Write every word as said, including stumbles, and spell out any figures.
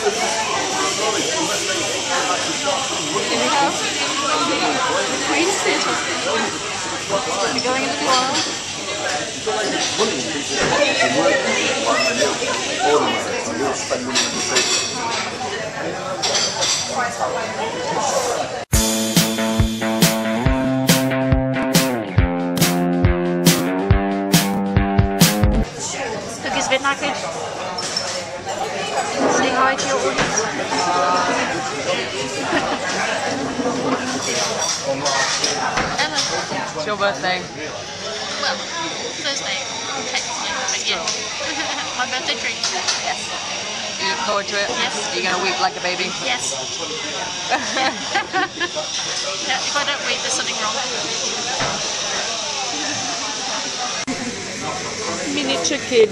Here we go. Queen's Theatre. We're going in the floor. Pookie's a bit knackered. Say hi to your audience. Emma. It's your birthday. Well, Thursday, technically, but yeah. My birthday treat. Yes. You look forward to it? Yes. You're going to weep like a baby? Yes. Yeah, if I don't weep, there's something wrong. Miniature kid.